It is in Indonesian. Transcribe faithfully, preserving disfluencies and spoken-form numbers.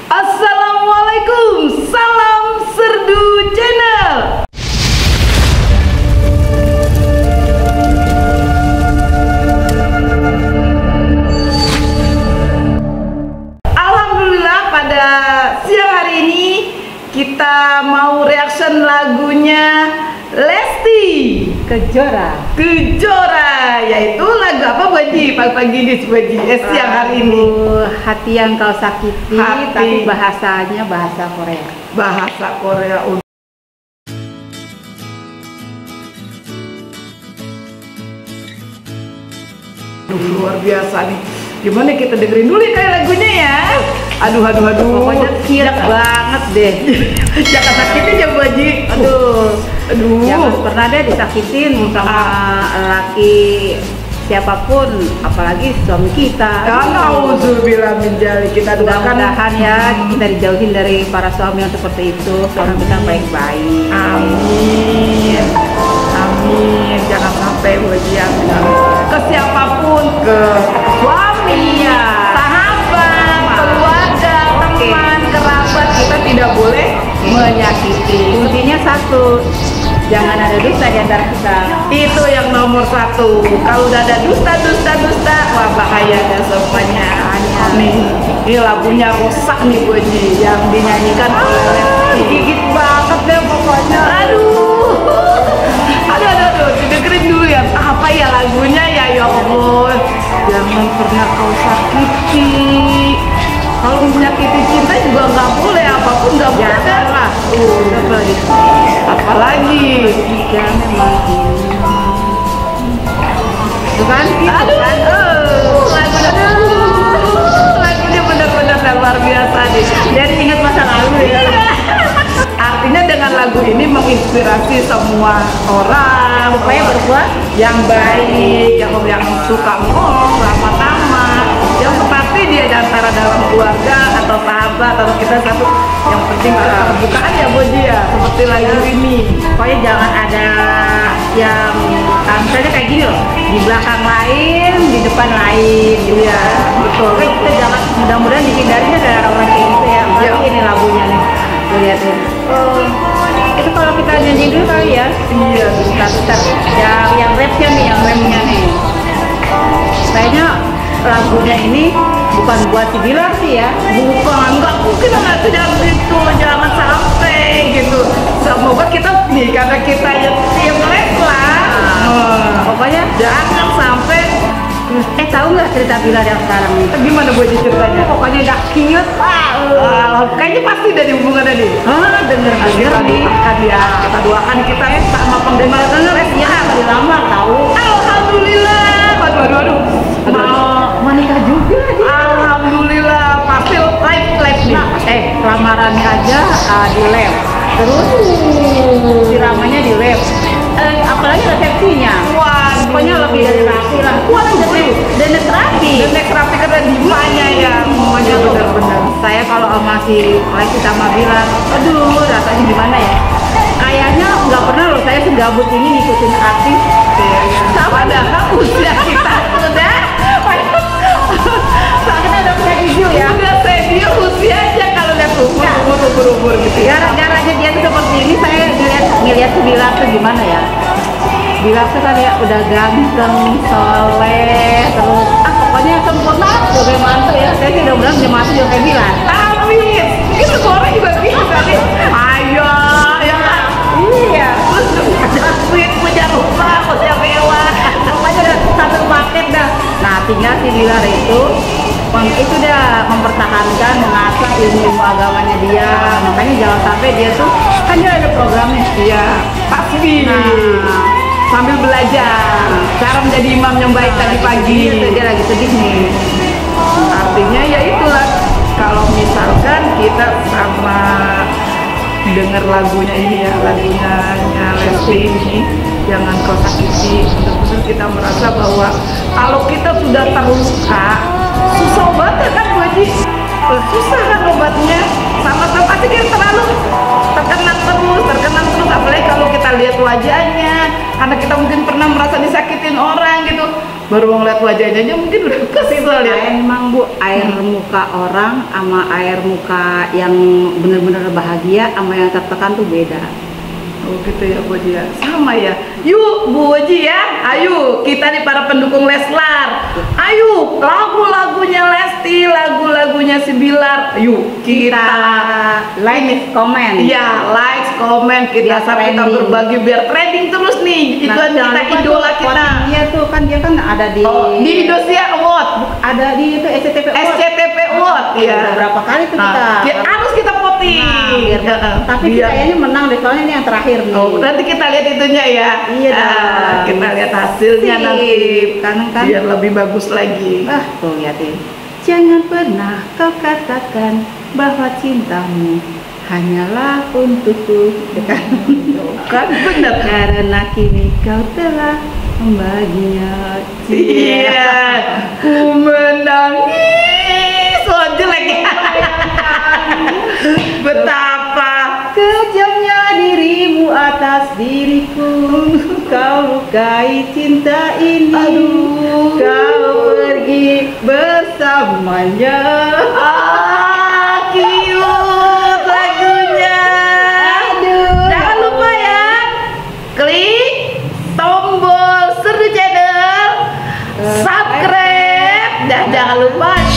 Assalamualaikum, salam Serdu Channel. Alhamdulillah pada siang hari ini kita mau reaction lagunya Lesti Kejora. Kejora, yaitu lagu apa Bu Haji? Pagi-pagi di Bu Haji, eh, siang hari ini. Hati yang kau sakiti, Hati. tapi bahasanya bahasa Korea. Bahasa Korea. Aduh, luar biasa nih. Gimana kita dengerin dulu ya kayak lagunya ya. Aduh, aduh, aduh. Pokoknya kiat banget deh. Jangan sakitin ya Bu Haji. Aduh, Aduh. jangan pernah deh disakitin sama laki siapapun, apalagi suami kita. Alhamdulillah menjali kita doakan. Mudah-mudahan ya kita dijauhin dari para suami yang seperti itu. Suami kita baik-baik. Amin. Amin. Jangan sampai Bu Haji, amin. Ke siapapun, ke suami, Iya. sahabat, keluarga, teman, kerabat, kita tidak boleh menyakiti. Kuncinya satu, jangan ada dusta di antara kita. Itu yang nomor satu. Kalau udah ada dusta, dusta, dusta, wah bahayanya semuanya. Nih, ini lagunya rusak nih Bu Haji, yang dinyanyikan oleh Lesti. Gigit banget deh pokoknya. Aduh, aduh, aduh, aduh, didengerin dulu ya. Apa ya lagunya ya, ya Allah. Jangan pernah kau sakiti. Kalau menyakiti cinta juga nggak boleh, apapun nggak boleh. Janganlah. Uh, Coba di apalagi. jika memang ini. Itu kan? Itu Aduh, kan? aduh, lagunya, aduh, lagunya benar-benar luar biasa nih. Jadi ingat masa lalu ya. Artinya dengan lagu ini menginspirasi semua orang Supaya berbuat yang baik, yang yang suka ngomong, ramah tamah, yang seperti dia di antara dalam keluarga atau sahabat atau kita satu, yang penting keterbukaan ya Bu Haji ya, seperti lagu ini. pokoknya jangan ada yang ah, misalnya kayak gini loh, di belakang lain, di depan lain gitu ya. Betul. Pokoknya kita jangan, mudah-mudahan dihindarinya dari orang-orang kayak gitu ya. Iya. Apalagi ini lagunya nih, tuh liatin. Oh, itu kalau kita nyanyi dulu kali ya. Iya, Bentar, bentar. Yang yang rapnya nih, yang rapnya nih. Kayaknya lagunya ini bukan buat si Bilar sih ya. bukan, nggak mungkin nggak tidak gitu, jangan sampai gitu. Semoga kita nih, karena kita yang tim les lah. Nah, pokoknya Jangan sampai. eh tahu nggak cerita Bilar yang sekarang nih? Gimana Bu Haji ceritanya? Pokoknya udah cute. Ah, kayaknya pasti dari hubungannya nih. Ah, denger Kita denger nih. doakan ya, kita doakan kita ya sama penggemar Denger ya, dilamar tahu. Alhamdulillah, aduh aduh aduh, Mau mau nikah juga dia. Alhamdulillah, pasti live live nih. Nah, eh lamarannya aja ah, di lab. Terus siramannya di lab. Eh, apalagi resepsinya. Waduh, Pokoknya lebih dari rapi lah. Waduh, dan, dan rapi. dan next rapi karena dimanya ya, semuanya benar-benar. Saya kalau sama si Lesti sama Bilar, aduh rasanya gimana ya? Kayaknya nggak pernah loh saya segabut ini ngikutin artis. Padahal usia kita sudah, Soalnya udah punya video ya. udah senior usianya kalau lihat umur umur umur umur gitu ya. Gara-gara aja dia tuh seperti ini, saya ngeliat ngeliat tuh Bilar tuh gimana ya? Bilar tuh kan ya udah ganteng, soleh, terus ah pokoknya sempurna sebagai mantu ya. Saya sih udah mudahan punya mantu juga kayak Bilar. Amin. Itu semua orang juga bisa nih. Ayo, ya kan? Iya. Terus punya duit, punya rumah, punya mewah. Pokoknya udah satu paket dah. Nah tinggal si Bilar itu mem- itu dia mempertahankan, mengasah ilmu agamanya dia. Makanya jangan sampai dia tuh kan dia ada programnya. Iya, pasti. Nah, Sambil belajar cara menjadi imam yang baik tadi pagi. Itu dia lagi sedih nih. Artinya ya itulah, kalau misalkan kita sama dengar lagunya ini ya, lagunya Lesti ini, jangan kau sakiti. Betul-betul kita merasa bahwa kalau kita sudah terluka, susah banget kan Bu Haji? Susah kan obatnya, sama-sama pasti kita terlalu terkenang terus, terkenang terus. Apalagi kalau kita lihat wajahnya, karena kita mungkin pernah merasa disakitin orang gitu. baru ngeliat wajahnya aja mungkin udah kesel ya. Emang Bu, air muka orang sama air muka yang bener-bener bahagia sama yang tertekan tuh beda. Oh gitu ya Bu Oji ya, sama ya. Yuk Bu Oji ya, ayo kita nih para pendukung Leslar, ayo lagu-lagunya Lesti, lagu-lagunya si Bilar, yuk kita, kita like, comment. Iya, like, comment, kita Biar sampai kita trending. berbagi biar trending terus nih. Itu Nah, kita jangan lupa idola tuh, kita. voting dia tuh kan dia kan ada di Oh, di Indosiar Award, ada di itu S C T V S C T V Award, ya. ya. Berapa kali tuh kita. Nah, ya, harus kita voting. Nah, biar- Ya, tapi biar- kayaknya menang deh soalnya ini yang terakhir nih. Oh, nanti kita lihat itunya ya. Iya Ah, dong. kita lihat hasilnya Sip. nanti. Kan, kan. Biar lebih bagus lagi. Ah, tuh liatin. Jangan pernah kau katakan bahwa cintamu hanyalah untukku, ya kan? Kan benar. Karena kini kau telah membaginya. Iya, ku menangis. So jelek ya. Betapa Kejamnya dirimu atas diriku, kau lukai cinta ini. Aduh. Kau pergi bersamanya. ah, cute lagunya. Aduh. Jangan lupa ya, klik tombol seru channel, subscribe, dan jangan lupa